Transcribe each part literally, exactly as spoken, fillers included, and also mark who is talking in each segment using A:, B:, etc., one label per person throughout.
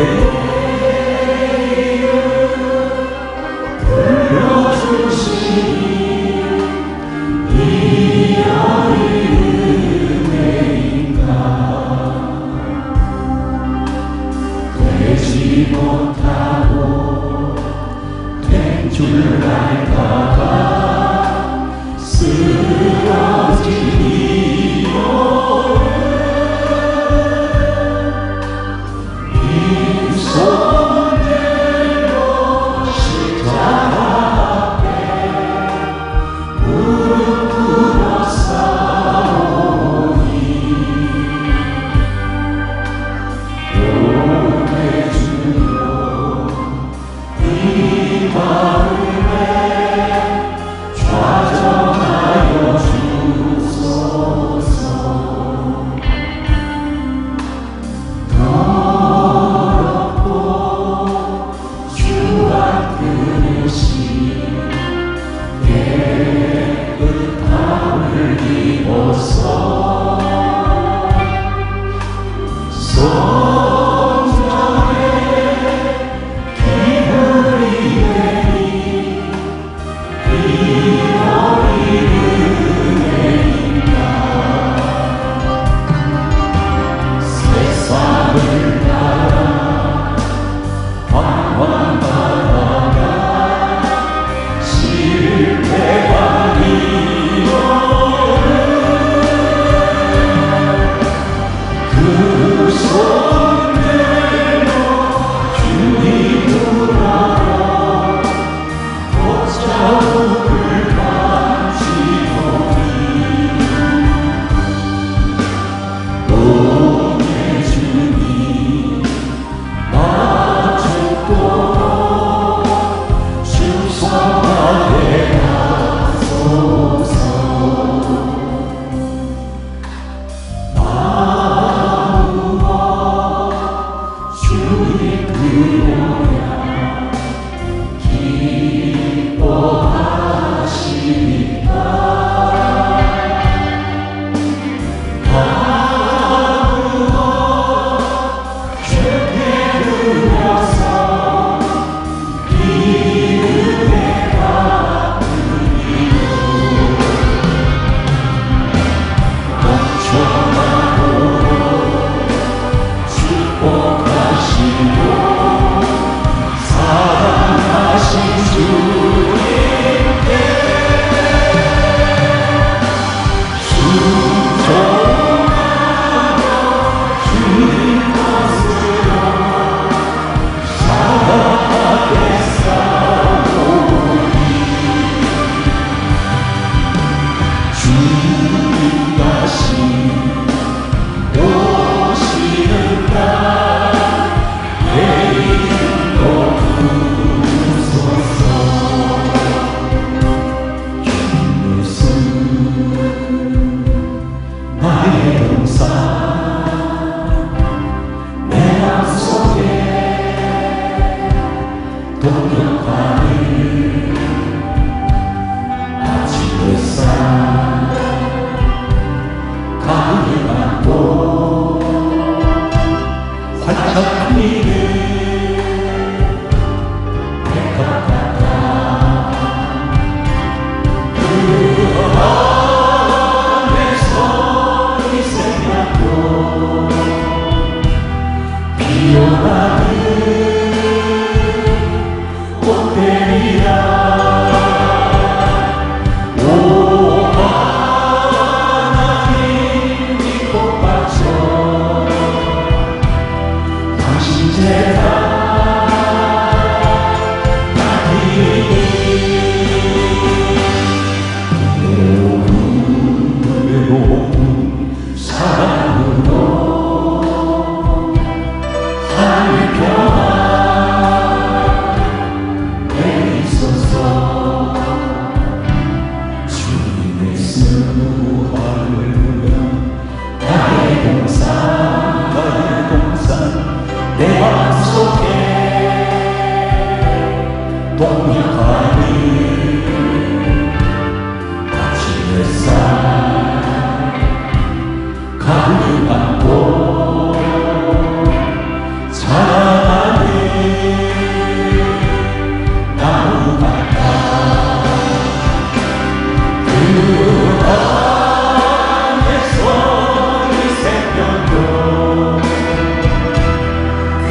A: 못하고 된 줄 알까봐 쓰러진 이유를 빈손들로 십자가 앞에 무릎 꿇어 싸우니 오늘 주여 이 마음에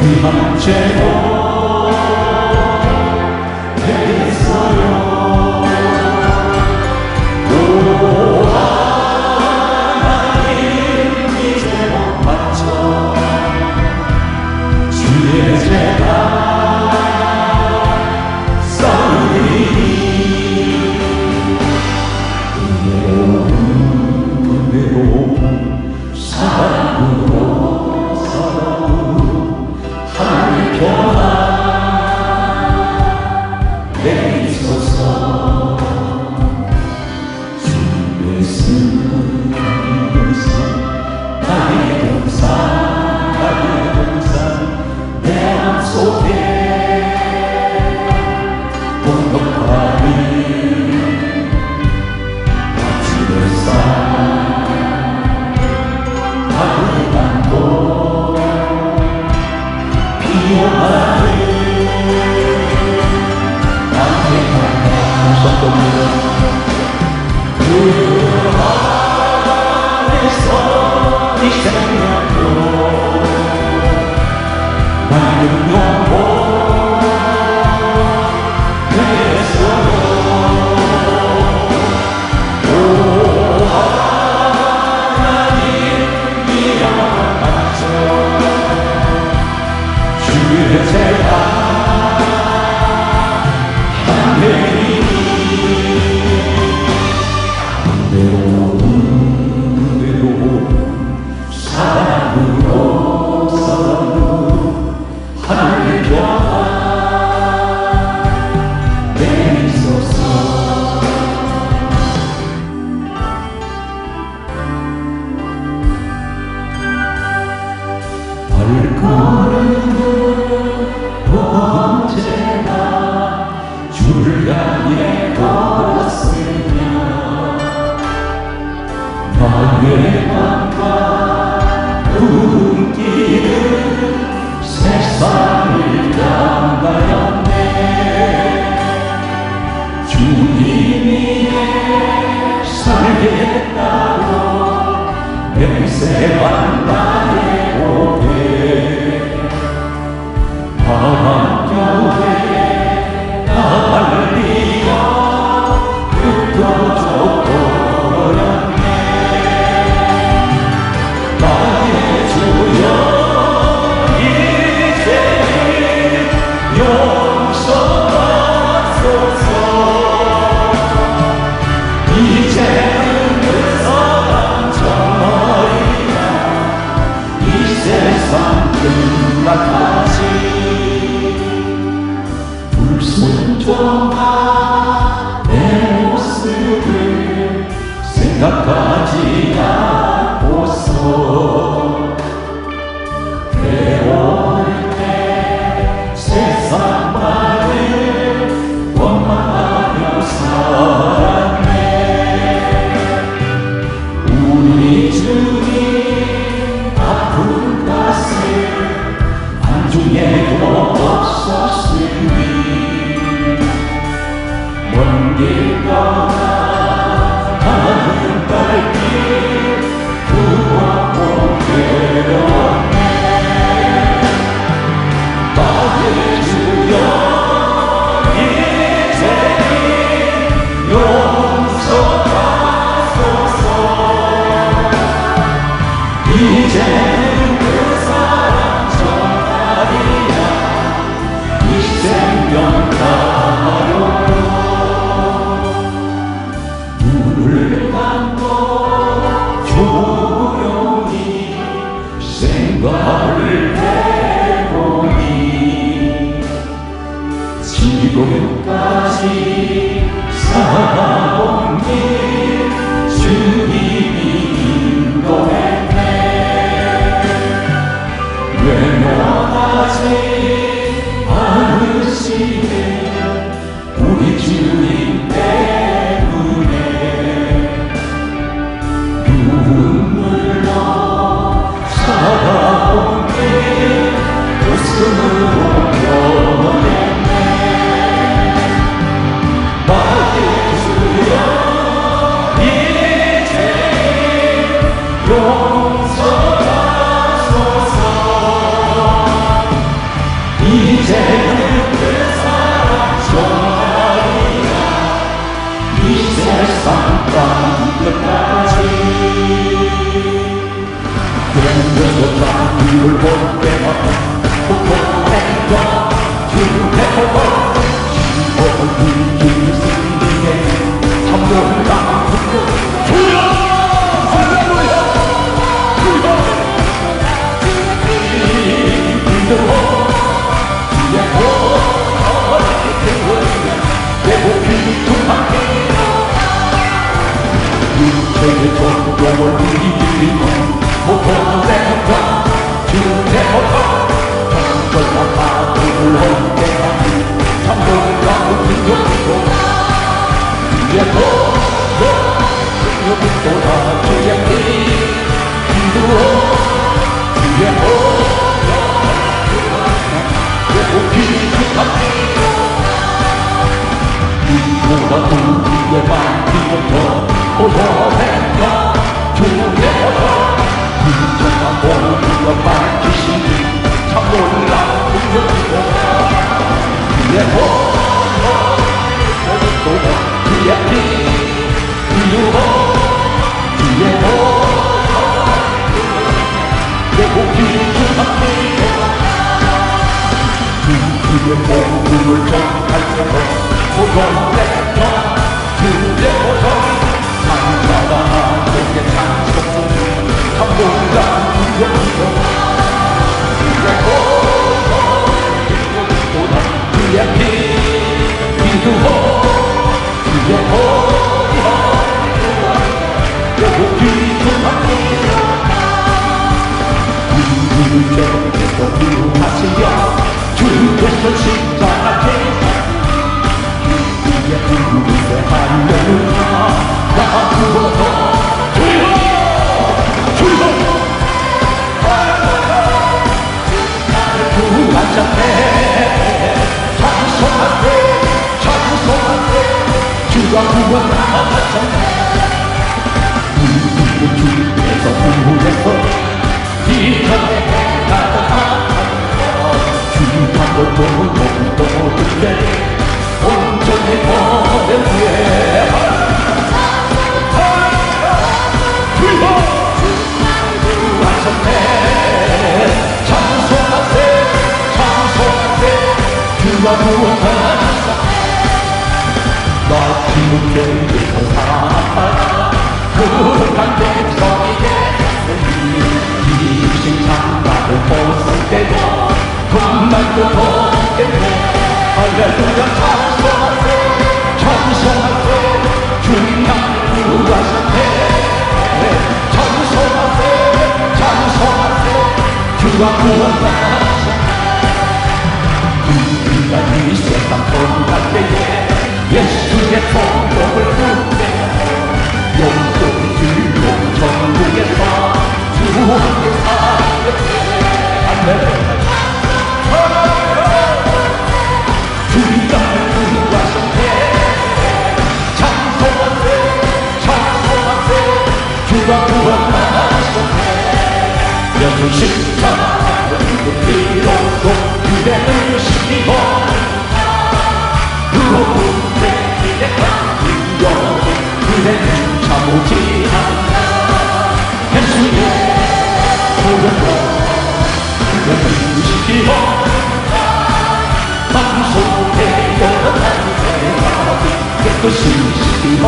A: 귀한 죄로 했어요. 오 하나님 이제는 맞춰 주의 죄가 쌓으리니 은혜로운 은혜로운 사랑으로 사랑으로 하늘 평화 내리소서. 주의 승리에서 나의 동산 나의 동산 내 맘속에 공덕하니 아침의 산 가득한 곳 피어나는 나의 감사합니다. 그 안에서 이 생명도 나는 영원 되었어요. 오 하나님 이름 맞춰 주의 죄가 하늘이니 은혜로운 은혜로운 사랑으로 사랑으로 하늘 평화 내리소서. 발걸음은 언제나 주를 향해 걸었으며 나의 맘과 눈길은 세상을 향하였네. 주님 위에 살겠다고 맹세한 나의 고백 밤교회에 날리며 흩어져 버렸네. 나의 주여 이제는 용서하소서. 이제는 그 사랑 정말이야 이 세상 끝날까지 불순종한 내 모습을 생각하지 않고서 배워올 때 세상만을 원망하며 살았네. 우리 주님 아픈 가슴 안중에도 없었으니 먼 길 떠나 가는 발길 두번 되었네. 나의 주여 이제는 용서하소서. 이제는 그 사랑 정말이야 이 생명 가요. 눈을 감고 조용히 생각을 해보니 지금까지 살아온 길 주님이 인도했네. 외면하지 않으시네. 우리 주님 때문에 눈물로 살아온 길 웃음으로 변했네. 나의 주여 이제 용서하소서. 주를 볼 때마다 고통과 주대포 지옥을 이길 승리에 참 놀라운 주여 할렐루야 주여 믿음으로 주의 보혈을 내 목이 충만해 육체의 존경을 이기고 고통과 주대포 정결한 마음을 얻게 참 놀라운 능력이고 주의 보혈 능력보다 주의 피 기도로 주의 보혈 내 목이 충만해 누구보다 우리의 마음부터 보혈했다 주의 보혈 진정한 모든 밝히시니 참 놀라운 능력이고 주의 보혈 능력보다 주의 피 기도로 주의 보혈 내 목이 충만해 주의 복음을 전할 때도 보혈했다 주의 보혈 만나다 내게 찬송 참 놀라운 능력이고 주의 보혈 능력보다 주의 피 기도로 주의 보혈 내 목이 충만해 우리를 죄에서 구하시려 주께서 십자가에 주의 구원에 할렐루야 나 구원도 주여 주여 나를 구하셨네 찬송하네 찬송하네 주가 구원하셨네 우리를 주께서 구원해서 이전에 가득한 주님한 것도 모두 모두인데 온전히 모든 위에 주여 구하셨네 찬송하세 찬송하세 주가 구원하셨네 나 지금 죄에서 살아가라 거룩한 백성에게 이신 장막을 벗을 때도 분만도 벗겠네 할렐루야 찬송하세 찬송하세 주님 나를 구하셨네 찬송하세 찬송하세 주가 구원하셨네 우리가 이 세상 떠날 때에 예수의 복음을 듣네 영원히 즐거운 천국에서 주와 함께 살겠네 할렐루야 주님 나를 구하셨네 찬송하세 찬송하세 주가 구원하셨네 예수 십자가 그 피로로 그대를 시키고 그로부터 기대한 영원 그대는 참오지 않나 예수의 보혈로 그대를 시키고 방송에 여러분 대답이 깨끗이 시키고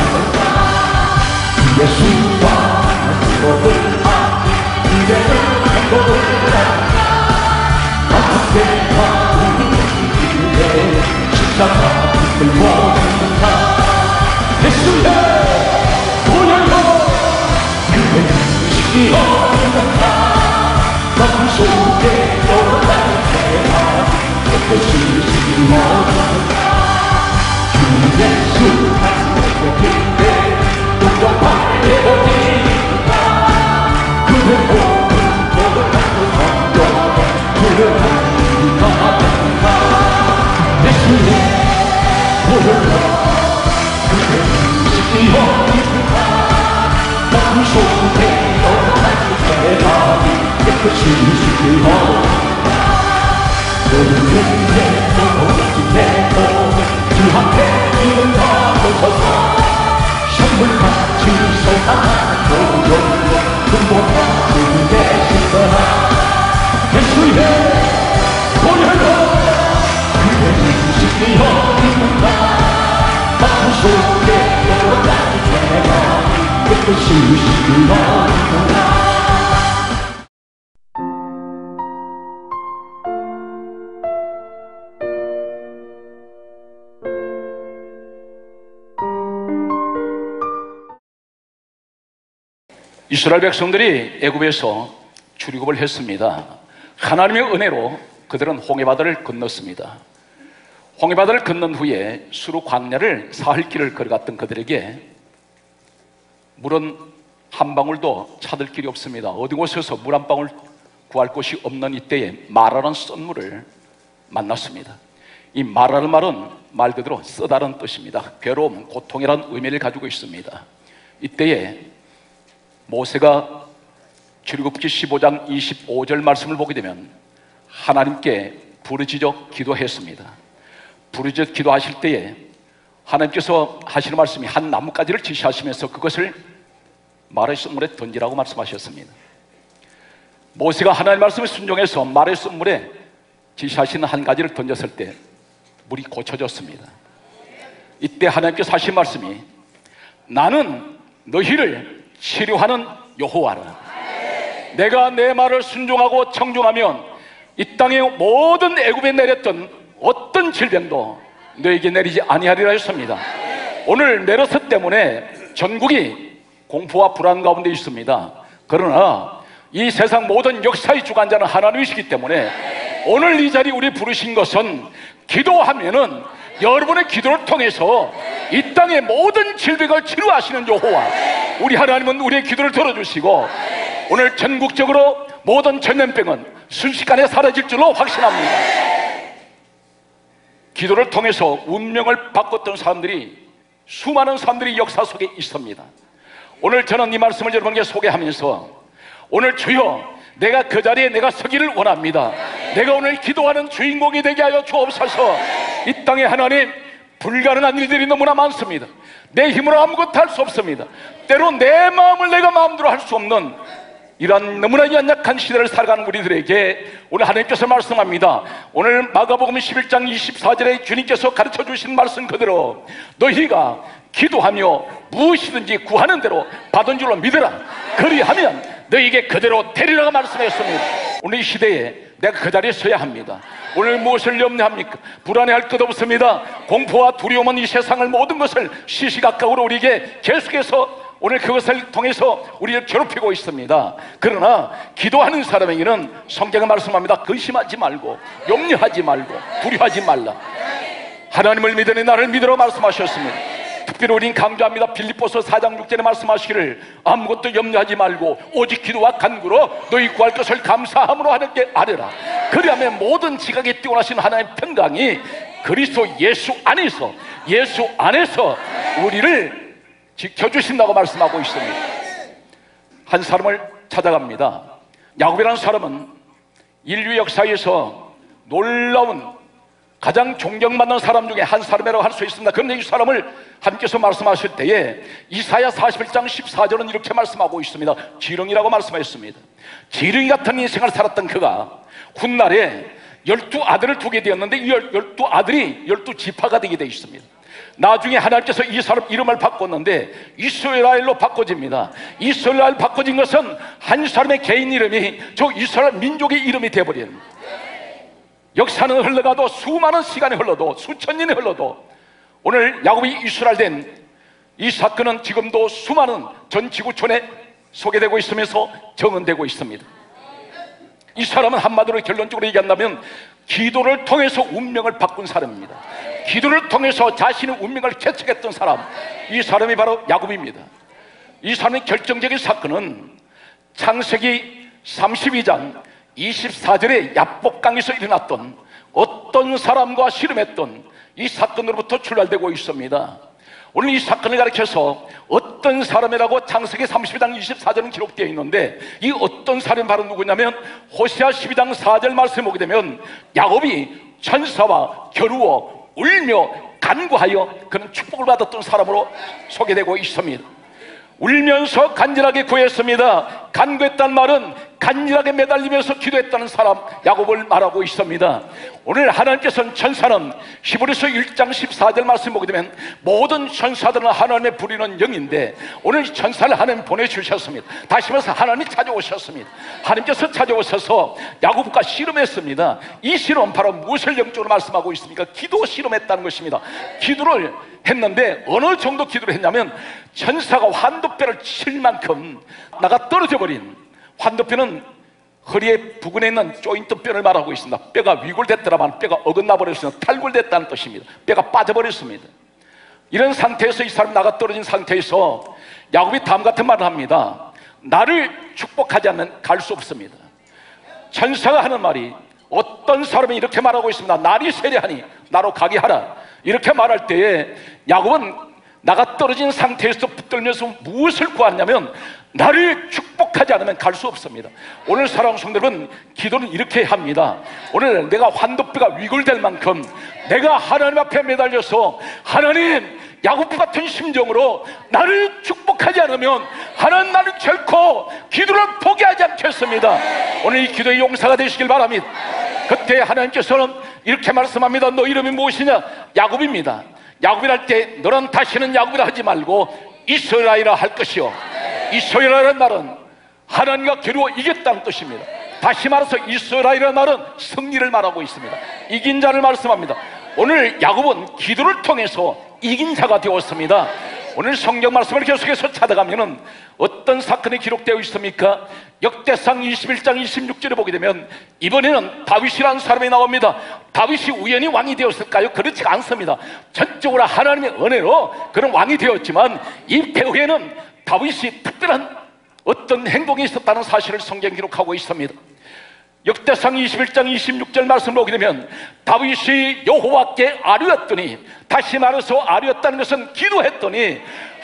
A: 예수와 그것을 하니 그대를 행복을 한다 어떻게 하니 그대 십자가 들고 있는가 예수의 보혈로 그대를 시키고 있는가 방송에 여러분 대답이 깨끗이 시키고 있는가 주 예수 말씀의 그대 동정하게 되어지니까 그대 복음 거듭하고 성경에 그를 하니까 된다 예수의 보혈로 그대 시키고 있는가 방송에 여러분 대답이 깨끗이 시키고 모든 내 몸이 내 몸이 주 앞에 이름 다 묻혀서 선물같이 쏟아나는 보혈로 근본같이 되시더라 어디인가 마음 속에 떠오르는 내가 깨끗이 시끄러운가.
B: 이스라엘 백성들이 애굽에서 출애굽을 했습니다. 하나님의 은혜로 그들은 홍해바다를 건넜습니다. 홍해바다를 건넌 후에 수로 광야를 사흘 길을 걸어갔던 그들에게 물은 한 방울도 찾을 길이 없습니다. 어디 곳에서 물 한 방울 구할 곳이 없는 이때에 마라는 썬물을 만났습니다. 이 마라는 말은 말 그대로 쓰다는 뜻입니다. 괴로움, 고통이라는 의미를 가지고 있습니다. 이때에 모세가 출애굽기 십오 장 이십오 절 말씀을 보게 되면 하나님께 부르짖어 기도했습니다. 부르짖어 기도하실 때에 하나님께서 하시는 말씀이 한 나뭇가지를 지시하시면서 그것을 말의 썬물에 던지라고 말씀하셨습니다. 모세가 하나님의 말씀에 순종해서 말의 썬물에 지시하시는 한 가지를 던졌을 때 물이 고쳐졌습니다. 이때 하나님께서 하신 말씀이 나는 너희를 치료하는 여호와라. 내가 내 말을 순종하고 청종하면 이 땅의 모든 애굽에 내렸던 어떤 질병도 너에게 내리지 아니하리라 했습니다. 오늘 메르스 때문에 전국이 공포와 불안 가운데 있습니다. 그러나 이 세상 모든 역사의 주관자는 하나님이시기 때문에 오늘 이 자리 우리 부르신 것은 기도하면은 여러분의 기도를 통해서 이 땅의 모든 질병을 치료하시는 여호와 우리 하나님은 우리의 기도를 들어주시고 오늘 전국적으로 모든 전염병은 순식간에 사라질 줄로 확신합니다. 기도를 통해서 운명을 바꿨던 사람들이 수많은 사람들이 역사 속에 있습니다. 오늘 저는 이 말씀을 여러분께 소개하면서 오늘 주여 내가 그 자리에 내가 서기를 원합니다. 내가 오늘 기도하는 주인공이 되게 하여 주옵소서. 이 땅에 하나님 불가능한 일들이 너무나 많습니다. 내 힘으로 아무것도 할 수 없습니다. 때로 내 마음을 내가 마음대로 할 수 없는 이러한 너무나 연약한 시대를 살아가는 우리들에게 오늘 하나님께서 말씀합니다. 오늘 마가복음 십일 장 이십사 절에 주님께서 가르쳐 주신 말씀 그대로 너희가 기도하며 무엇이든지 구하는 대로 받은 줄로 믿으라. 그리하면 너희에게 그대로 되리라고 말씀했습니다. 오늘 이 시대에 내가 그 자리에 서야 합니다. 오늘 무엇을 염려합니까? 불안해할 것 없습니다. 공포와 두려움은 이 세상을 모든 것을 시시각각으로 우리에게 계속해서 오늘 그것을 통해서 우리를 괴롭히고 있습니다. 그러나 기도하는 사람에게는 성경이 말씀합니다. 근심하지 말고 염려하지 말고 두려워하지 말라. 하나님을 믿으니 나를 믿으라고 말씀하셨습니다. 특별히 우린 강조합니다. 빌립보서 사 장 육 절에 말씀하시기를 아무것도 염려하지 말고 오직 기도와 간구로 너희 구할 것을 감사함으로 하나님께 아뢰라. 그리하면 모든 지각에 뛰어나신 하나님의 평강이 그리스도 예수 안에서 예수 안에서 우리를 지켜주신다고 말씀하고 있습니다. 한 사람을 찾아갑니다. 야곱이라는 사람은 인류 역사에서 놀라운 가장 존경받는 사람 중에 한 사람이라고 할 수 있습니다. 그런데 이 사람을 하나님께서 말씀하실 때에 이사야 사십일 장 십사 절은 이렇게 말씀하고 있습니다. 지렁이라고 말씀하셨습니다. 지렁이 같은 인생을 살았던 그가 훗날에 열두 아들을 두게 되었는데 이 열두 아들이 열두 지파가 되게 되어 있습니다. 나중에 하나님께서 이 사람 이름을 바꿨는데 이스라엘로 바꿔집니다. 이스라엘 바꿔진 것은 한 사람의 개인 이름이 저 이스라엘 민족의 이름이 되어버립니다. 역사는 흘러가도 수많은 시간이 흘러도 수천 년이 흘러도 오늘 야곱이 이스라엘 된 이 사건은 지금도 수많은 전 지구촌에 소개되고 있으면서 정언되고 있습니다. 이 사람은 한마디로 결론적으로 얘기한다면 기도를 통해서 운명을 바꾼 사람입니다. 기도를 통해서 자신의 운명을 개척했던 사람, 이 사람이 바로 야곱입니다. 이 사람의 결정적인 사건은 창세기 삼십이 장 이십사 절에 야복강에서 일어났던 어떤 사람과 씨름했던 이 사건으로부터 출발되고 있습니다. 오늘 이 사건을 가리켜서 어떤 사람이라고 창세기 삼십이 장 이십사 절은 기록되어 있는데 이 어떤 사람이 바로 누구냐면 호세아 십이 장 사 절 말씀을 보게 되면 야곱이 천사와 겨루어 울며 간구하여 그는 축복을 받았던 사람으로 소개되고 있습니다. 울면서 간절하게 구했습니다. 간구했다는 말은 간절하게 매달리면서 기도했다는 사람 야곱을 말하고 있습니다. 오늘 하나님께서는 천사는 히브리서 일 장 십사 절 말씀 보게 되면 모든 천사들은 하나님의 부리는 영인데 오늘 천사를 하나님 보내주셨습니다. 다시 말해서 하나님이 찾아오셨습니다. 하나님께서 찾아오셔서 야곱과 씨름했습니다. 이 씨름 바로 무엇을 영적으로 말씀하고 있습니까? 기도 씨름했다는 것입니다. 기도를 했는데 어느 정도 기도를 했냐면 천사가 환도뼈를 칠 만큼 나가 떨어져 버린, 환도뼈는 허리에 부근에 있는 조인트 뼈를 말하고 있습니다. 뼈가 위골됐더라만 뼈가 어긋나 버렸습니다. 탈골됐다는 뜻입니다. 뼈가 빠져버렸습니다. 이런 상태에서 이 사람이 나가 떨어진 상태에서 야곱이 다음 같은 말을 합니다. 나를 축복하지 않으면 갈 수 없습니다. 천사가 하는 말이, 어떤 사람이 이렇게 말하고 있습니다. 날이 세려하니 나로 가게 하라. 이렇게 말할 때에 야곱은 나가 떨어진 상태에서 붙들면서 무엇을 구하냐면 나를 축복하지 않으면 갈 수 없습니다. 오늘 사랑하는 성도들은 기도는 이렇게 합니다. 오늘 내가 환도뼈가 위골될 만큼 내가 하나님 앞에 매달려서 하나님, 야곱 같은 심정으로 나를 축복하지 않으면 하나님 나를 결코 기도를 포기하지 않겠습니다. 오늘 이 기도의 용사가 되시길 바랍니다. 그때 하나님께서는 이렇게 말씀합니다. 너 이름이 무엇이냐? 야곱입니다. 야곱이라 할 때 너는 다시는 야곱이라 하지 말고 이스라엘이라 할 것이요, 이스라엘이라는 말은 하나님과 겨루어 이겼다는 뜻입니다. 다시 말해서 이스라엘이라는 말은 승리를 말하고 있습니다. 이긴 자를 말씀합니다. 오늘 야곱은 기도를 통해서 이긴 자가 되었습니다. 오늘 성경 말씀을 계속해서 찾아가면은 어떤 사건이 기록되어 있습니까? 역대상 이십일 장 이십육 절에 보게 되면 이번에는 다윗이라는 사람이 나옵니다. 다윗이 우연히 왕이 되었을까요? 그렇지 않습니다. 전적으로 하나님의 은혜로 그런 왕이 되었지만 이 배후에는 다윗이 특별한 어떤 행동이 있었다는 사실을 성경 기록하고 있습니다. 역대상 이십일 장 이십육 절 말씀을 보게 되면 다윗이 여호와께 아뢰었더니, 다시 말해서 아뢰었다는 것은 기도했더니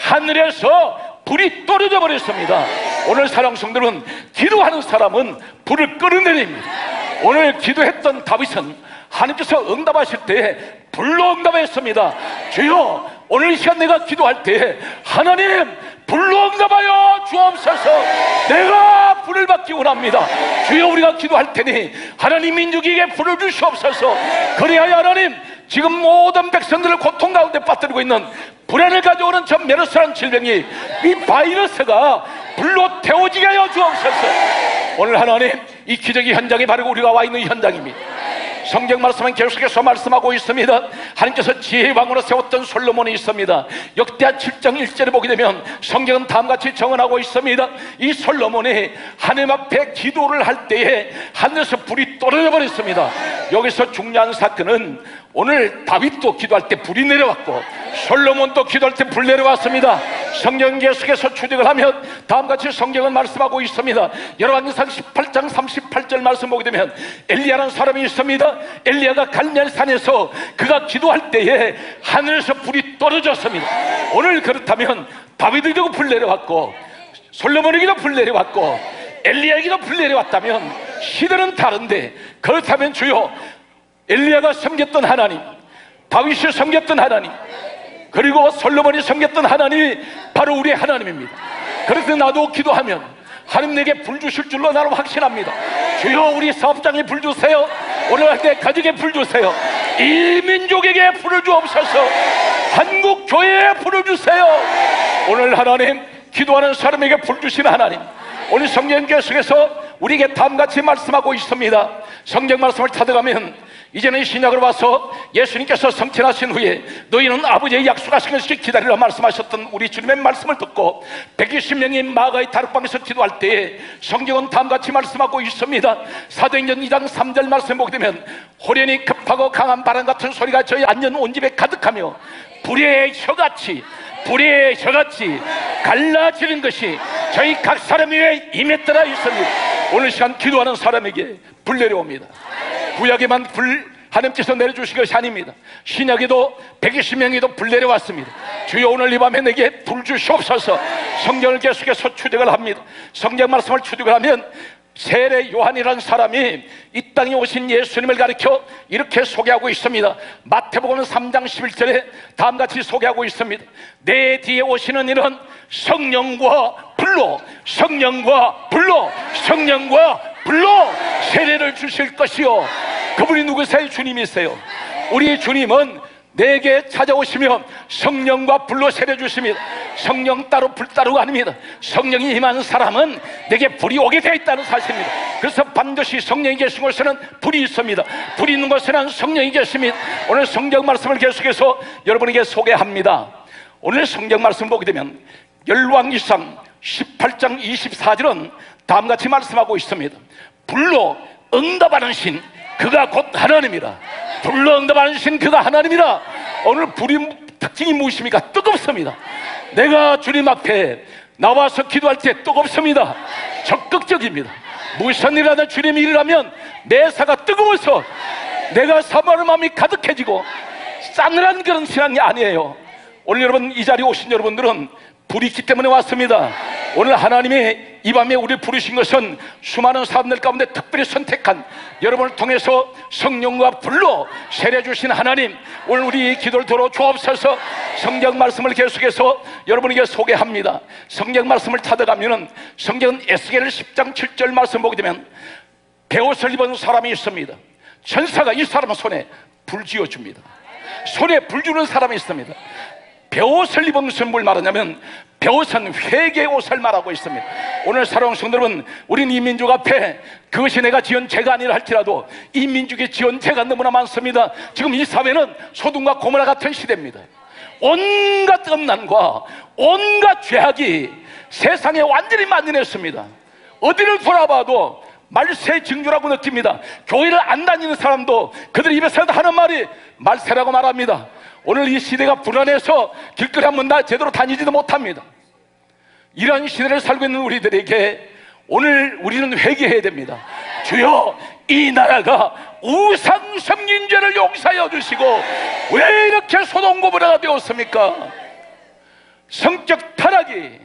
B: 하늘에서 불이 떨어져 버렸습니다. 오늘 사랑하는 성도들은 기도하는 사람은 불을 끌어내립니다. 오늘 기도했던 다윗은 하나님께서 응답하실 때 불로 응답했습니다. 주여, 오늘 이 시간 내가 기도할 때 하나님 불로 응답하여 주옵소서. 내가 불을 받기 원합니다. 주여, 우리가 기도할 테니 하나님 민족에게 불을 주시옵소서. 그래야 하나님, 지금 모든 백성들을 고통 가운데 빠뜨리고 있는 불안을 가져오는 저 메르스라는 질병이, 이 바이러스가 불로 태워지게 하여 주옵소서. 오늘 하나님, 이 기적의 현장이 바로 우리가 와 있는 현장입니다. 성경 말씀은 계속해서 말씀하고 있습니다. 하나님께서 지혜의 왕으로 세웠던 솔로몬이 있습니다. 역대하 칠 장 일 절에 보게 되면 성경은 다음같이 정언하고 있습니다. 이 솔로몬이 하나님 앞에 기도를 할 때에 하늘에서 불이 떨어져 버렸습니다. 여기서 중요한 사건은 오늘 다윗도 기도할 때 불이 내려왔고 솔로몬도 기도할 때 불 내려왔습니다. 성경 계속해서 추적을 하면 다음같이 성경은 말씀하고 있습니다. 열왕기상 십팔 장 삼십팔 절 말씀 보게 되면 엘리야라는 사람이 있습니다. 엘리야가 갈멜 산에서 그가 기도할 때에 하늘에서 불이 떨어졌습니다. 오늘 그렇다면 다윗에게도 불 내려왔고 솔로몬에게도 불 내려왔고 엘리야에게도 불 내려왔다면 시대는 다른데, 그렇다면 주여, 엘리야가 섬겼던 하나님, 다윗이 섬겼던 하나님, 그리고 솔로몬이 섬겼던 하나님이 바로 우리의 하나님입니다. 그래서 나도 기도하면 하나님 내게 불 주실 줄로 나는 확신합니다. 주여, 우리 사업장에 불 주세요. 오늘 할 때 가정에 불 주세요. 이 민족에게 불을 주옵소서. 한국 교회에 불을 주세요. 오늘 하나님, 기도하는 사람에게 불 주시는 하나님, 오늘 성경 계속해서 우리에게 다음같이 말씀하고 있습니다. 성경 말씀을 찾아가면 이제는 신약으로 와서 예수님께서 성천하신 후에 너희는 아버지의 약속하신 것을 기다리라 말씀하셨던 우리 주님의 말씀을 듣고 백이십 명이 마가의 다락방에서 기도할 때에 성경은 다음같이 말씀하고 있습니다. 사도행전 이 장 삼 절 말씀 보게 되면 호련히 급하고 강한 바람 같은 소리가 저희 앉은 온 집에 가득하며 불의 혀같이 불의 혀같이 갈라지는 것이 저희 각 사람 위에 임했더라 있습니다. 오늘 시간 기도하는 사람에게 불 내려옵니다. 구약에만 불 하나님께서 내려주신 것이 아닙니다. 신약에도 백이십 명에도 불 내려왔습니다. 주여, 오늘 이 밤에 내게 불 주시옵소서. 성경을 계속해서 추적을 합니다. 성경 말씀을 추적을 하면 세례 요한이라는 사람이 이 땅에 오신 예수님을 가리켜 이렇게 소개하고 있습니다. 마태복음 삼 장 십일 절에 다음같이 소개하고 있습니다. 내 뒤에 오시는 이는 성령과 불로 성령과 불로 성령과 불로 세례를 주실 것이요. 그분이 누구세요? 주님이세요. 우리 주님은 내게 찾아오시며 성령과 불로 세례 주십니다. 성령 따로 불 따로가 아닙니다. 성령이 임하는 사람은 내게 불이 오게 되어 있다는 사실입니다. 그래서 반드시 성령이 계신 곳에는 불이 있습니다. 불이 있는 곳에는 성령이 계십니다. 오늘 성경 말씀을 계속해서 여러분에게 소개합니다. 오늘 성경 말씀 보게 되면 열왕기상 십팔 장 이십사 절은 다음같이 말씀하고 있습니다. 불로 응답하는 신 그가 곧 하나님이라. 불로 응답하는 신 그가 하나님이라. 오늘 불이 특징이 무엇입니까? 뜨겁습니다. 내가 주님 앞에 나와서 기도할 때 뜨겁습니다. 적극적입니다. 무슨 일 하든 주님이 일을 하면 매사가 뜨거워서 내가 사모하는 마음이 가득해지고 싸늘한 그런 신앙이 아니에요. 오늘 여러분 이 자리에 오신 여러분들은 불이 있기 때문에 왔습니다. 오늘 하나님이 이 밤에 우리를 부르신 것은 수많은 사람들 가운데 특별히 선택한 여러분을 통해서 성령과 불로 세례 주신 하나님, 오늘 우리 기도를 들어 주옵소서. 성경 말씀을 계속해서 여러분에게 소개합니다. 성경 말씀을 찾아가면은 성경은 에스겔 십 장 칠 절 말씀 보게 되면 베옷을 입은 사람이 있습니다. 천사가 이 사람 손에 불 지어줍니다. 손에 불 주는 사람이 있습니다. 베옷을 입은 것은 뭘 말하냐면 베옷은 회개의 옷을 말하고 있습니다. 오늘 사랑하는 성도 여러분, 우린 이 민족 앞에 그것이 내가 지은 죄가 아니라 할지라도 이 민족의 지은 죄가 너무나 많습니다. 지금 이 사회는 소돔과 고모라 같은 시대입니다. 온갖 음란과 온갖 죄악이 세상에 완전히 만연했습니다. 어디를 돌아봐도 말세 증조라고 느낍니다. 교회를 안 다니는 사람도 그들 입에서 하는 말이 말세라고 말합니다. 오늘 이 시대가 불안해서 길거리 한번 다 제대로 다니지도 못합니다. 이런 시대를 살고 있는 우리들에게 오늘 우리는 회개해야 됩니다. 주여, 이 나라가 우상 섬긴 죄를 용서하여 주시고 왜 이렇게 소돔 고모라가 되었습니까? 성적 타락이,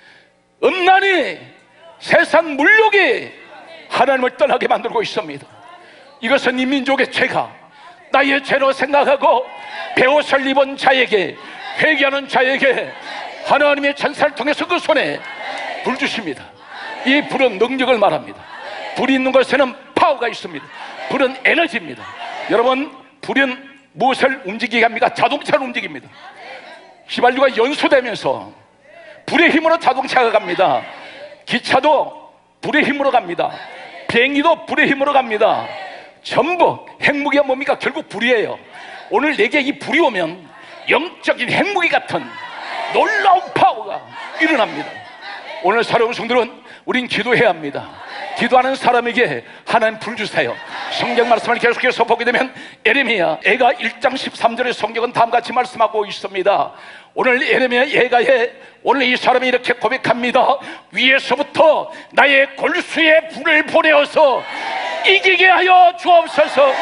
B: 음란이, 세상 물욕이 하나님을 떠나게 만들고 있습니다. 이것은 이 민족의 죄가 나의 죄로 생각하고 베옷을 입은 자에게, 회개하는 자에게 하나님의 천사를 통해서 그 손에 불 주십니다. 이 불은 능력을 말합니다. 불이 있는 것에는 파워가 있습니다. 불은 에너지입니다. 여러분, 불은 무엇을 움직이게 합니까? 자동차를 움직입니다. 휘발유가 연소되면서 불의 힘으로 자동차가 갑니다. 기차도 불의 힘으로 갑니다. 비행기도 불의 힘으로 갑니다. 전부 핵무기가 뭡니까? 결국 불이에요. 오늘 내게 이 불이 오면 영적인 핵무기 같은 놀라운 파워가 일어납니다. 오늘 사랑하는 성들은 우린 기도해야 합니다. 기도하는 사람에게 하나님 불 주세요. 성경 말씀을 계속해서 보게 되면 에레미야 애가 일 장 십삼 절의 성경은 다음같이 말씀하고 있습니다. 오늘 에레미야 애가에 오늘 이 사람이 이렇게 고백합니다. 위에서부터 나의 골수에 불을 보내어서 이기게 하여 주옵소서.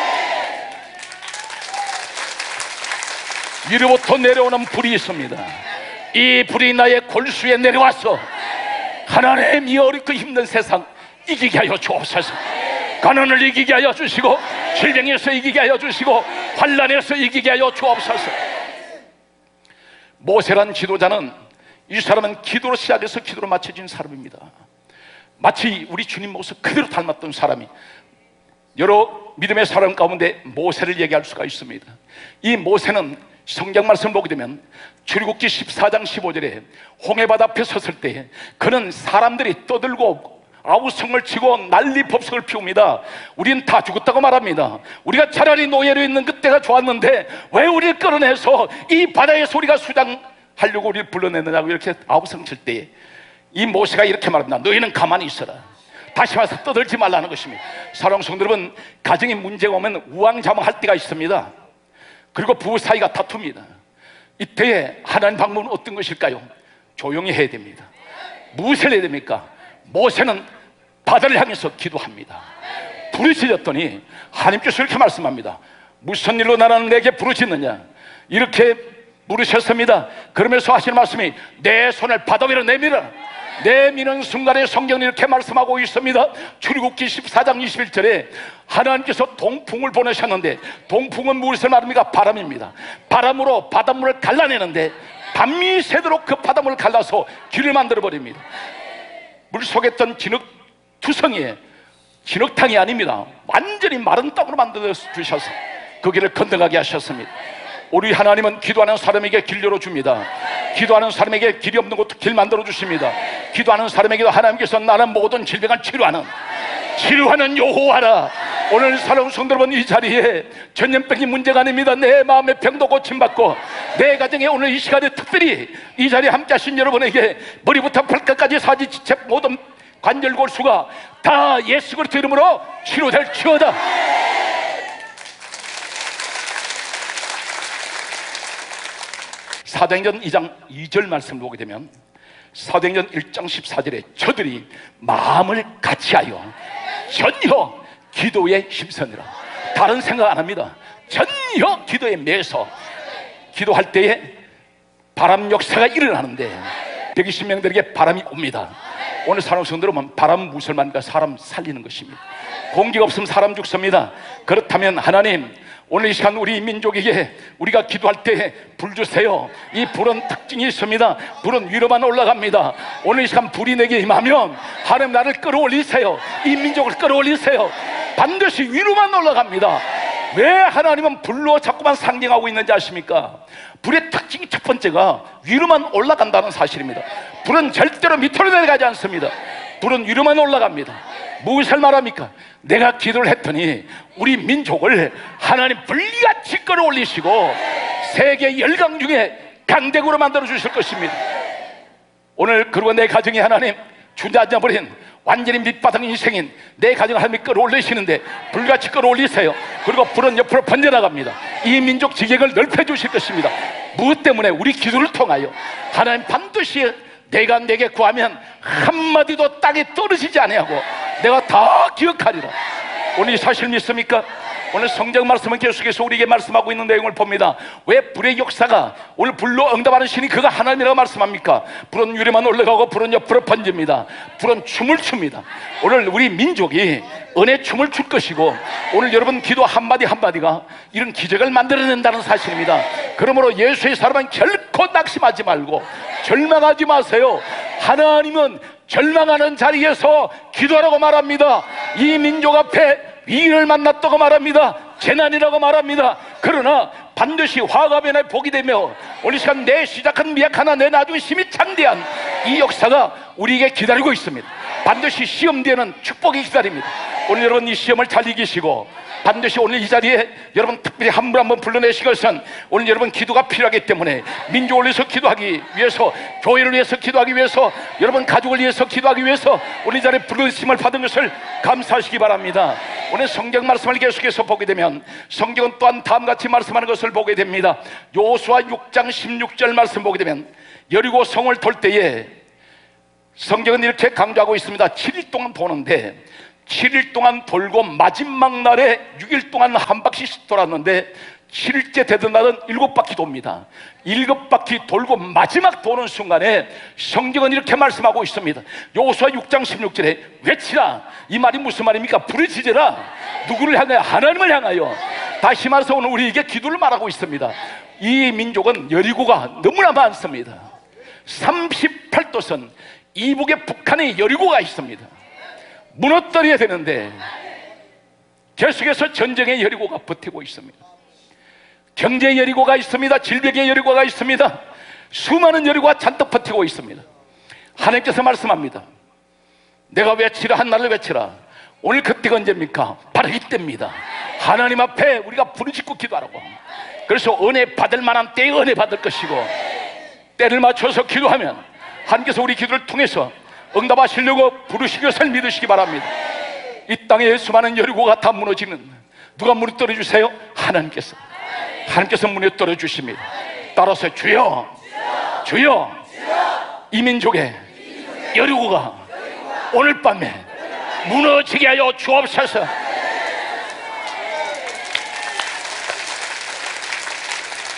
B: 위로부터 내려오는 불이 있습니다. 이 불이 나의 골수에 내려와서 하나님 이 어렵고 힘든 세상 이기게 하여 주옵소서. 가난을 이기게 하여 주시고 질병에서 이기게 하여 주시고 환난에서 이기게 하여 주옵소서. 모세란 지도자는 이 사람은 기도로 시작해서 기도로 마쳐진 사람입니다. 마치 우리 주님 모습 그대로 닮았던 사람이 여러 믿음의 사람 가운데 모세를 얘기할 수가 있습니다. 이 모세는 성경 말씀 보게 되면 출애굽기 십사 장 십오 절에 홍해바다 앞에 섰을 때 그는 사람들이 떠들고 아우성을 치고 난리 법석을 피웁니다. 우린 다 죽었다고 말합니다. 우리가 차라리 노예로 있는 그때가 좋았는데 왜 우리를 끌어내서 이 바다의 소리가 수장하려고 우리를 불러내느냐고 이렇게 아우성 칠 때 이 모세가 이렇게 말합니다. 너희는 가만히 있어라. 다시 와서 떠들지 말라는 것입니다. 사랑하는 성도 여러분, 가정에 문제가 오면 우왕좌왕할 때가 있습니다. 그리고 부부 사이가 다툽니다. 이때에 하나님 방법은 어떤 것일까요? 조용히 해야 됩니다. 무엇을 해야 됩니까? 모세는 바다를 향해서 기도합니다. 부르짖었더니 하나님께서 이렇게 말씀합니다. 무슨 일로 나는 내게 부르짖느냐? 이렇게 물으셨습니다. 그러면서 하시는 말씀이 내 손을 바다 위로 내밀어. 내미는 순간에 성경은 이렇게 말씀하고 있습니다. 출애굽기 십사 장 이십일 절에 하나님께서 동풍을 보내셨는데, 동풍은 무엇을 말합니까? 바람입니다. 바람으로 바닷물을 갈라내는데 밤이 새도록 그 바닷물을 갈라서 길을 만들어 버립니다. 물속에 있던 진흙 투성이에 진흙탕이 아닙니다. 완전히 마른 땅으로 만들어 주셔서 그 길을 건너가게 하셨습니다. 우리 하나님은 기도하는 사람에게 길 열어줍니다. 기도하는 사람에게 길이 없는 곳도 길 만들어 주십니다. 기도하는 사람에게도 하나님께서 나는 모든 질병을 치료하는 치료하는 여호와라. 오늘 사랑하는 성도 여러분, 이 자리에 전염병이 문제가 아닙니다. 내 마음의 병도 고침받고 내 가정에 오늘 이 시간에 특별히 이 자리에 함께 하신 여러분에게 머리부터 발끝까지 사지 지체 모든 관절 골수가 다 예수 그리스도 이름으로 치료될 치료다. 사도행전 이 장 이 절 말씀을 보게 되면 사도행전 일 장 십사 절에 저들이 마음을 같이하여 전혀 기도에 힘쓰느라, 다른 생각 안 합니다. 전혀 기도에 매서 기도할 때에 바람 역사가 일어나는데 백이십 명들에게 바람이 옵니다. 오늘 사람 성도는 바람 무엇을 만든가? 사람 살리는 것입니다. 공기가 없으면 사람 죽습니다. 그렇다면 하나님, 오늘 이 시간 우리 민족에게 우리가 기도할 때 불 주세요. 이 불은 특징이 있습니다. 불은 위로만 올라갑니다. 오늘 이 시간 불이 내게 임하면 하나님 나를 끌어올리세요. 이 민족을 끌어올리세요. 반드시 위로만 올라갑니다. 왜 하나님은 불로 자꾸만 상징하고 있는지 아십니까? 불의 특징이 첫 번째가 위로만 올라간다는 사실입니다. 불은 절대로 밑으로 내려가지 않습니다. 불은 위로만 올라갑니다. 무엇을 말합니까? 내가 기도를 했더니 우리 민족을 하나님 불같이 끌어올리시고 세계 열강 중에 강대국으로 만들어 주실 것입니다. 오늘 그리고 내 가정에 하나님 주저앉아버린 완전히 밑바닥 인생인 내 가정을 하나님이 끌어올리시는데 불같이 끌어올리세요. 그리고 불은 옆으로 번져나갑니다. 이 민족 지경을 넓혀주실 것입니다. 무엇 때문에? 우리 기도를 통하여 하나님 반드시 내가 내게 구하면 한마디도 땅에 떨어지지 아니하고 내가 다 기억하리라. 오늘 이 사실 믿습니까? 오늘 성경 말씀은 계속해서 우리에게 말씀하고 있는 내용을 봅니다. 왜 불의 역사가 오늘 불로 응답하는 신이 그가 하나님이라고 말씀합니까? 불은 위로만 올라가고 불은 옆으로 번집니다. 불은 춤을 춥니다. 오늘 우리 민족이 은혜 춤을 출 것이고 오늘 여러분 기도 한마디 한마디가 이런 기적을 만들어낸다는 사실입니다. 그러므로 예수의 사람은 결코 낙심하지 말고 절망하지 마세요. 하나님은 절망하는 자리에서 기도하라고 말합니다. 이 민족 앞에 위기를 만났다고 말합니다. 재난이라고 말합니다. 그러나 반드시 화가 변해 복이 되며 오늘 시간 내 시작한 미약하나 내 나중에 힘이 창대한 이 역사가 우리에게 기다리고 있습니다. 반드시 시험 뒤에는 축복이 기다립니다. 오늘 여러분 이 시험을 잘 이기시고 반드시 오늘 이 자리에 여러분 특별히 한 분 한 분 불러내신 것은 오늘 여러분 기도가 필요하기 때문에 민족을 위해서 기도하기 위해서, 교회를 위해서 기도하기 위해서, 여러분 가족을 위해서 기도하기 위해서 오늘 이 자리에 부르심을 받은 것을 감사하시기 바랍니다. 오늘 성경 말씀을 계속해서 보게 되면 성경은 또한 다음같이 말씀하는 것을 보게 됩니다. 여호수아 육 장 십육 절 말씀 보게 되면 여리고 성을 돌 때에 성경은 이렇게 강조하고 있습니다. 칠 일 동안 도는데 칠 일 동안 돌고 마지막 날에 육 일 동안 한 바퀴씩 돌았는데 칠 일째 되던 날은 일곱 바퀴 돕니다. 일곱 바퀴 돌고 마지막 도는 순간에 성경은 이렇게 말씀하고 있습니다. 여호수아 육 장 십육 절에 외치라. 이 말이 무슨 말입니까? 부르짖으라. 누구를 향하여? 하나님을 향하여. 다시 말해서 오늘 우리에게 기도를 말하고 있습니다. 이 민족은 여리고가 너무나 많습니다. 삼십팔 도선 이북에 북한에 여리고가 있습니다. 무너뜨려야 되는데 계속해서 전쟁의 여리고가 버티고 있습니다. 경제의 여리고가 있습니다. 질병의 여리고가 있습니다. 수많은 여리고가 잔뜩 버티고 있습니다. 하나님께서 말씀합니다. 내가 외치라 한 날을 외치라. 오늘 그때가 언제입니까? 바로 이때입니다. 하나님 앞에 우리가 부르짖고 기도하라고. 그래서 은혜 받을 만한 때에 은혜 받을 것이고 때를 맞춰서 기도하면 하나님께서 우리 기도를 통해서 응답하시려고 부르신 것을 믿으시기 바랍니다. 이 땅에 수많은 여리고가 다 무너지는, 누가 무너뜨려 주세요? 하나님께서. 하나님께서 무너뜨려 주십니다. 따라서 주여, 주여, 이 민족의 여리고가 오늘 밤에 무너지게 하여 주옵소서.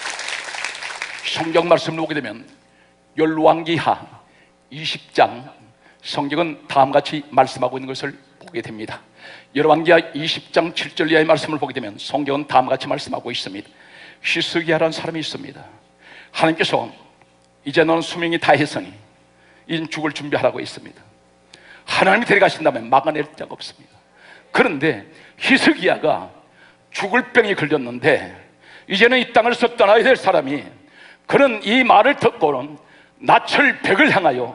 B: 성경 말씀을 보게 되면 열왕기하 이십 장 성경은 다음같이 말씀하고 있는 것을 보게 됩니다. 열왕기하 이십 장 칠 절 이하의 말씀을 보게 되면 성경은 다음같이 말씀하고 있습니다. 히스기야라는 사람이 있습니다. 하나님께서 이제 너는 수명이 다 했으니 이제 죽을 준비하라고 있습니다. 하나님이 데려가신다면 막아낼 자가 없습니다. 그런데 히스기야가 죽을 병이 걸렸는데 이제는 이 땅에서 떠나야 될 사람이, 그는 이 말을 듣고는 낯을 벽을 향하여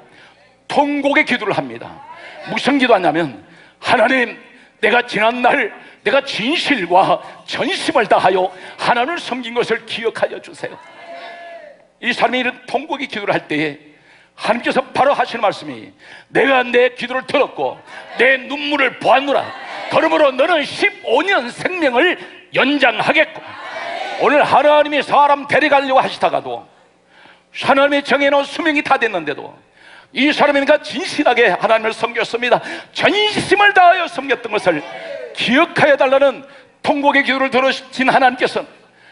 B: 통곡의 기도를 합니다. 무슨 기도하냐면, 하나님, 내가 지난날 내가 진실과 전심을 다하여 하나님을 섬긴 것을 기억하여 주세요. 이 사람이 이런 통곡의 기도를 할 때에 하나님께서 바로 하시는 말씀이, 내가 내 기도를 들었고 내 눈물을 보았노라. 그러므로 너는 십오 년 생명을 연장하겠고. 오늘 하나님이 사람 데려가려고 하시다가도, 하나님이 정해놓은 수명이 다 됐는데도 이 사람이니까 진실하게 하나님을 섬겼습니다. 전심을 다하여 섬겼던 것을 기억하여 달라는 통곡의 기도를 들으신 하나님께서는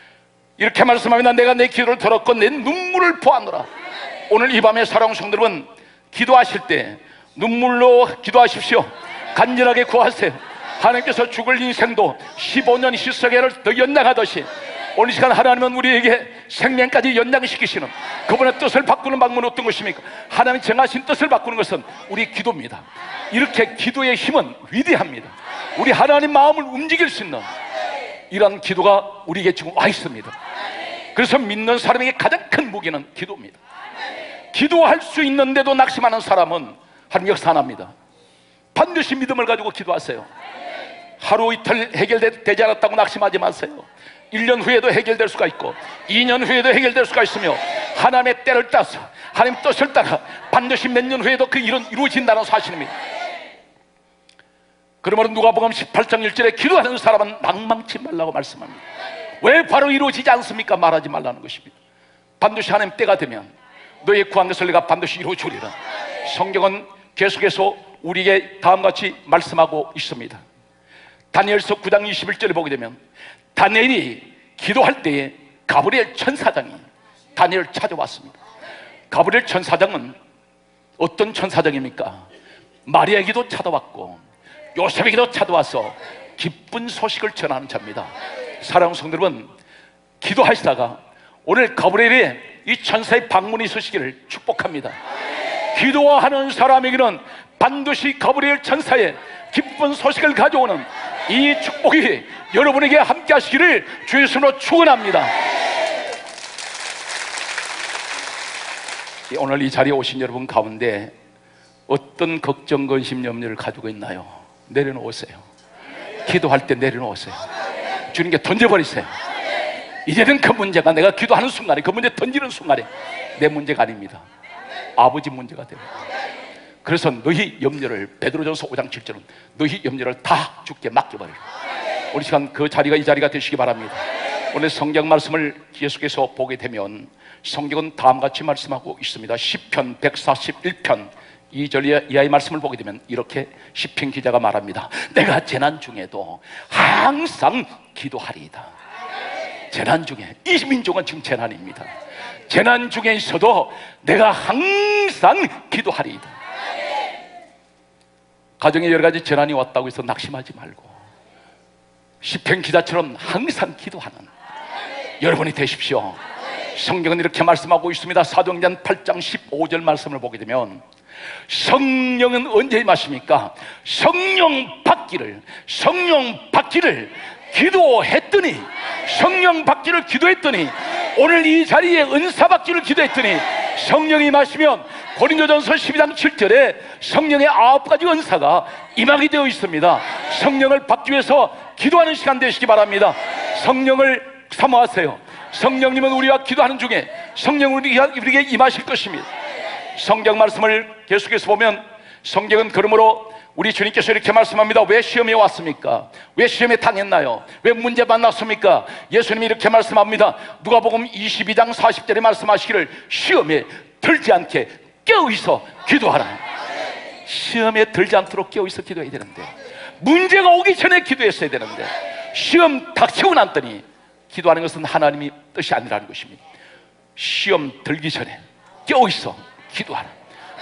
B: 이렇게 말씀합니다. 내가 내 기도를 들었고 내 눈물을 보았노라. 오늘 이 밤에 사랑하는 성도 여러분, 기도하실 때 눈물로 기도하십시오. 간절하게 구하세요. 하나님께서 죽을 인생도 십오 년 희석회를 더 연장하듯이 오늘 시간 하나님은 우리에게 생명까지 연장시키시는 그분의 뜻을 바꾸는 방법은 어떤 것입니까? 하나님 정하신 뜻을 바꾸는 것은 우리 기도입니다. 이렇게 기도의 힘은 위대합니다. 우리 하나님 마음을 움직일 수 있는 이런 기도가 우리에게 지금 와 있습니다. 그래서 믿는 사람에게 가장 큰 무기는 기도입니다. 기도할 수 있는데도 낙심하는 사람은 하나님 역사 안 합니다. 반드시 믿음을 가지고 기도하세요. 하루 이틀 해결되지 않았다고 낙심하지 마세요. 일 년 후에도 해결될 수가 있고 이 년 후에도 해결될 수가 있으며, 하나님의 때를 따서 하나님 뜻을 따라 반드시 몇 년 후에도 그 일은 이루어진다는 사실입니다. 그러므로 누가복음 십팔 장 일 절에 기도하는 사람은 낭망치 말라고 말씀합니다. 왜 바로 이루어지지 않습니까? 말하지 말라는 것입니다. 반드시 하나님 때가 되면 너의 구한 것을 내가 반드시 이루어주리라. 성경은 계속해서 우리에게 다음같이 말씀하고 있습니다. 다니엘서 구 장 이십일 절을 보게 되면 다니엘이 기도할 때에 가브리엘 천사장이 다니엘을 찾아왔습니다. 가브리엘 천사장은 어떤 천사장입니까? 마리아에게도 찾아왔고 요셉에게도 찾아와서 기쁜 소식을 전하는 자입니다. 사랑하는 성도 여러분, 기도하시다가 오늘 가브리엘의 이 천사의 방문이 있으시기를 축복합니다. 기도하는 사람에게는 반드시 가브리엘 천사의 기쁜 소식을 가져오는 이 축복이 여러분에게 함께 하시기를 주의 이름으로 축원합니다. 오늘 이 자리에 오신 여러분 가운데 어떤 걱정, 근심, 염려를 가지고 있나요? 내려놓으세요. 기도할 때 내려놓으세요. 주님께 던져버리세요. 이제는 그 문제가 내가 기도하는 순간에, 그 문제 던지는 순간에 내 문제가 아닙니다. 아버지 문제가 됩니다. 그래서 너희 염려를, 베드로전서 오 장 칠 절은 너희 염려를 다 주께 맡겨버려요. 우리 시간 그 자리가 이 자리가 되시기 바랍니다. 오늘 성경 말씀을 계속해서 보게 되면 성경은 다음같이 말씀하고 있습니다. 시편 백사십일 편 이 절 이하의 말씀을 보게 되면 이렇게 시편 기자가 말합니다. 내가 재난 중에도 항상 기도하리이다. 재난 중에, 이 민족은 지금 재난입니다. 재난 중에 있어도 내가 항상 기도하리이다. 가정에 여러 가지 재난이 왔다고 해서 낙심하지 말고 시편 기자처럼 항상 기도하는 여러분이 되십시오. 성경은 이렇게 말씀하고 있습니다. 사도행전 팔 장 십오 절 말씀을 보게 되면 성령은 언제 임하십니까? 성령 받기를 성령 받기를 기도했더니, 성령 받기를 기도했더니, 오늘 이 자리에 은사 받기를 기도했더니 성령이 임하시면 고린도전서 십이 장 칠 절에 성령의 아홉 가지 은사가 임하게 되어 있습니다. 성령을 받기 위해서 기도하는 시간 되시기 바랍니다. 성령을 사모하세요. 성령님은 우리와 기도하는 중에 성령 우리에게 임하실 것입니다. 성경 말씀을 계속해서 보면 성경은 그러므로 우리 주님께서 이렇게 말씀합니다. 왜 시험에 왔습니까? 왜 시험에 당했나요? 왜 문제 만났습니까? 예수님이 이렇게 말씀합니다. 누가복음 이십이 장 사십 절에 말씀하시기를 시험에 들지 않게 깨어있어 기도하라. 시험에 들지 않도록 깨어있어 기도해야 되는데, 문제가 오기 전에 기도했어야 되는데, 시험 닥치고 났더니 기도하는 것은 하나님이 뜻이 아니라는 것입니다. 시험 들기 전에 깨어있어 기도하라.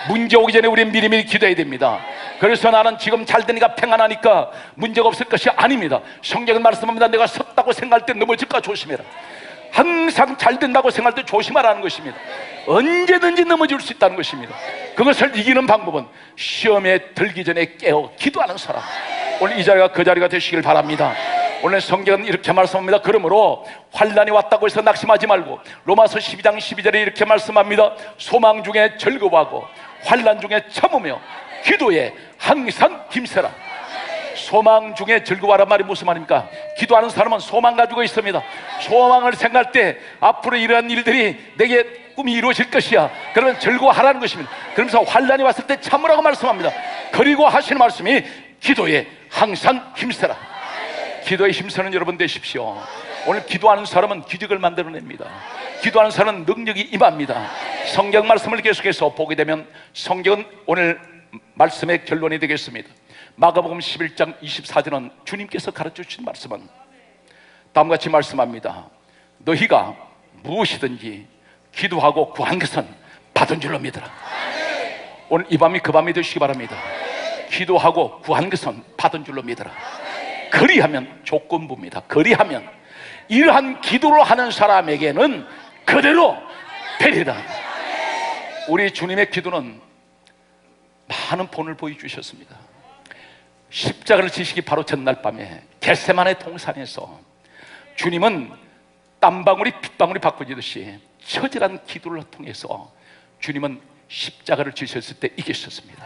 B: 문제 오기 전에 우리 미리미리 기도해야 됩니다. 그래서 나는 지금 잘 되니까 평안하니까 문제가 없을 것이 아닙니다. 성경은 말씀합니다. 내가 섰다고 생각할 때 넘어질까 조심해라. 항상 잘 된다고 생각할 때 조심하라는 것입니다. 언제든지 넘어질 수 있다는 것입니다. 그것을 이기는 방법은 시험에 들기 전에 깨어 기도하는 사람. 오늘 이 자리가 그 자리가 되시길 바랍니다. 오늘 성경은 이렇게 말씀합니다. 그러므로 환난이 왔다고 해서 낙심하지 말고, 로마서 십이 장 십이 절에 이렇게 말씀합니다. 소망 중에 즐거워하고 환난 중에 참으며 기도에 항상 힘쓰라. 소망 중에 즐거워하란 말이 무슨 말입니까? 기도하는 사람은 소망 가지고 있습니다. 소망을 생각할 때 앞으로 이러한 일들이 내게 꿈이 이루어질 것이야. 그러면 즐거워하라는 것입니다. 그러면서 환난이 왔을 때 참으라고 말씀합니다. 그리고 하시는 말씀이 기도에 항상 힘쓰라. 기도에 힘쓰는 여러분 되십시오. 오늘 기도하는 사람은 기적을 만들어냅니다. 기도하는 사람은 능력이 임합니다. 성경 말씀을 계속해서 보게 되면 성경은 오늘 말씀의 결론이 되겠습니다. 마가복음 십일 장 이십사 절은 주님께서 가르쳐 주신 말씀은 다음과 같이 말씀합니다. 너희가 무엇이든지 기도하고 구한 것은 받은 줄로 믿으라. 오늘 이 밤이 그 밤이 되시기 바랍니다. 기도하고 구한 것은 받은 줄로 믿으라. 그리하면 조건부입니다. 그리하면 이러한 기도를 하는 사람에게는 그대로 되리라. 우리 주님의 기도는 많은 본을 보여주셨습니다. 십자가를 지시기 바로 전날 밤에 겟세마네 동산에서 주님은 땀방울이 핏방울이 바꿔지듯이 처절한 기도를 통해서 주님은 십자가를 지셨을 때 이기셨습니다.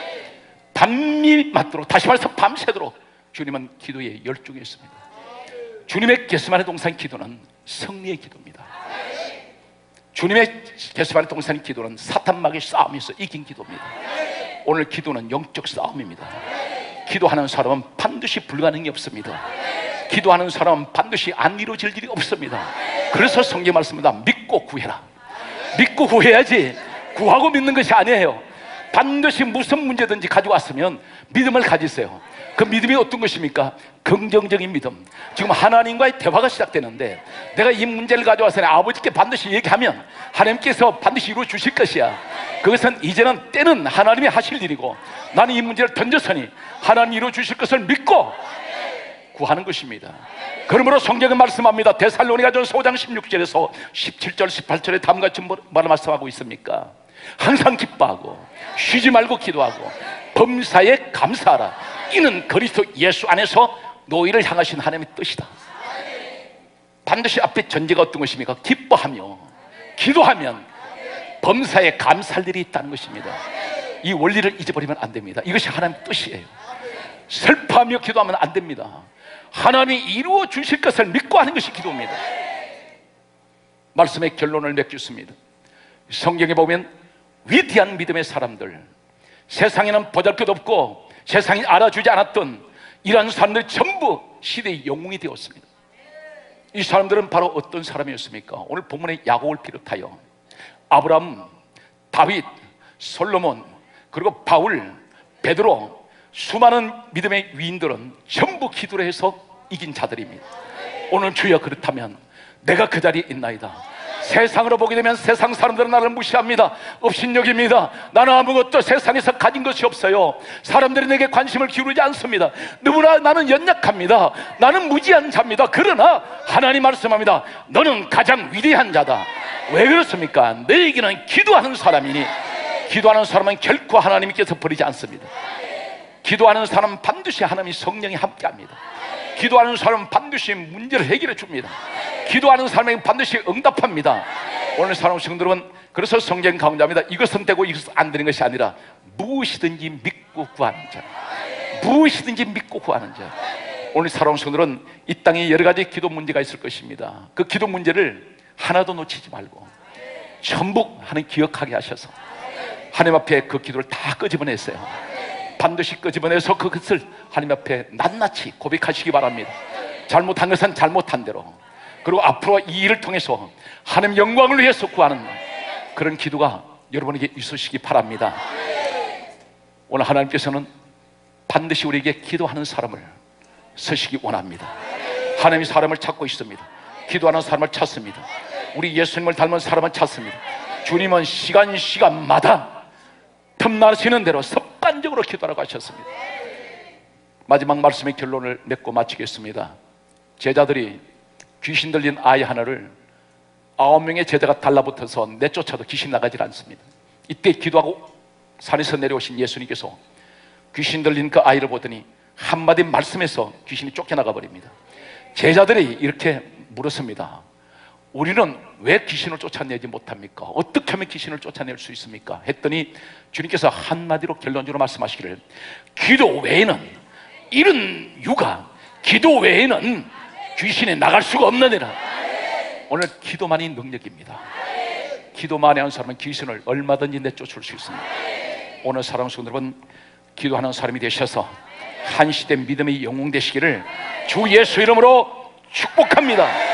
B: 밤이 맞도록, 다시 말해서 밤새도록 주님은 기도에 열중했습니다. 주님의 겟세마네 동산 기도는 승리의 기도입니다. 주님의 겟세마네 동산 기도는 사탄마귀의 싸움에서 이긴 기도입니다. 오늘 기도는 영적 싸움입니다. 기도하는 사람은 반드시 불가능이 없습니다. 기도하는 사람은 반드시 안 이루어질 일이 없습니다. 그래서 성경 말씀입니다. 믿고 구해라. 믿고 구해야지. 구하고 믿는 것이 아니에요. 반드시 무슨 문제든지 가지고 왔으면 믿음을 가지세요. 그 믿음이 어떤 것입니까? 긍정적인 믿음. 지금 하나님과의 대화가 시작되는데 내가 이 문제를 가져와서 아버지께 반드시 얘기하면 하나님께서 반드시 이루어 주실 것이야. 그것은 이제는 때는 하나님이 하실 일이고 나는 이 문제를 던졌으니 하나님이 이루어 주실 것을 믿고 구하는 것입니다. 그러므로 성경은 말씀합니다. 데살로니가전서 오 장 십육 절에서 십칠 절 십팔 절에 다음과 같이 뭐라 말씀하고 있습니까? 항상 기뻐하고 쉬지 말고 기도하고 범사에 감사하라. 이는 그리스도 예수 안에서 너희를 향하신 하나님의 뜻이다. 반드시 앞에 전제가 어떤 것입니까? 기뻐하며 기도하면 범사에 감사할 일이 있다는 것입니다. 이 원리를 잊어버리면 안 됩니다. 이것이 하나님의 뜻이에요. 슬퍼하며 기도하면 안 됩니다. 하나님이 이루어 주실 것을 믿고 하는 것이 기도입니다. 말씀의 결론을 맺겠습니다. 성경에 보면 위대한 믿음의 사람들, 세상에는 보잘것없고 세상이 알아주지 않았던 이러한 사람들 전부 시대의 영웅이 되었습니다. 이 사람들은 바로 어떤 사람이었습니까? 오늘 본문의 야곱을 비롯하여 아브라함, 다윗, 솔로몬, 그리고 바울, 베드로, 수많은 믿음의 위인들은 전부 기도를 해서 이긴 자들입니다. 오늘 주여 그렇다면 내가 그 자리에 있나이다. 세상으로 보게 되면 세상 사람들은 나를 무시합니다. 업신여깁니다. 나는 아무것도 세상에서 가진 것이 없어요. 사람들이 내게 관심을 기울이지 않습니다. 너무나 나는 연약합니다. 나는 무지한 자입니다. 그러나 하나님 말씀합니다. 너는 가장 위대한 자다. 왜 그렇습니까? 너에게는 기도하는 사람이니 기도하는 사람은 결코 하나님께서 버리지 않습니다. 기도하는 사람은 반드시 하나님의 성령이 함께합니다. 기도하는 사람은 반드시 문제를 해결해 줍니다. 기도하는 사람에게 반드시 응답합니다. 오늘 사랑하는 성도 여러분, 그래서 성경 가운데 합니다. 이것은 되고 이것은 안 되는 것이 아니라 무엇이든지 믿고 구하는 자, 무엇이든지 믿고 구하는 자. 오늘 사랑하는 성도들은 이 땅에 여러 가지 기도 문제가 있을 것입니다. 그 기도 문제를 하나도 놓치지 말고 전부 하나님 기억하게 하셔서 하나님 앞에 그 기도를 다 끄집어냈어요. 반드시 끄집어내서 그것을 하나님 앞에 낱낱이 고백하시기 바랍니다. 잘못한 것은 잘못한 대로, 그리고 앞으로 이 일을 통해서 하나님 영광을 위해서 구하는 그런 기도가 여러분에게 있으시기 바랍니다. 오늘 하나님께서는 반드시 우리에게 기도하는 사람을 쓰시기 원합니다. 하나님이 사람을 찾고 있습니다. 기도하는 사람을 찾습니다. 우리 예수님을 닮은 사람을 찾습니다. 주님은 시간 시간마다 틈나시는 대로 습관적으로 기도하라고 하셨습니다. 마지막 말씀의 결론을 맺고 마치겠습니다. 제자들이 귀신 들린 아이 하나를 아홉 명의 제자가 달라붙어서 내쫓아도 귀신 나가질 않습니다. 이때 기도하고 산에서 내려오신 예수님께서 귀신 들린 그 아이를 보더니 한마디 말씀에서 귀신이 쫓겨나가 버립니다. 제자들이 이렇게 물었습니다. 우리는 왜 귀신을 쫓아내지 못합니까? 어떻게 하면 귀신을 쫓아낼 수 있습니까? 했더니 주님께서 한마디로 결론적으로 말씀하시기를, 기도 외에는, 이런 유가 기도 외에는 귀신이 나갈 수가 없느니라. 오늘 기도만이 능력입니다. 기도만이 하는 사람은 귀신을 얼마든지 내쫓을 수 있습니다. 오늘 사랑하는 성도 여러분, 기도하는 사람이 되셔서 한 시대 믿음의 영웅 되시기를 주 예수 이름으로 축복합니다.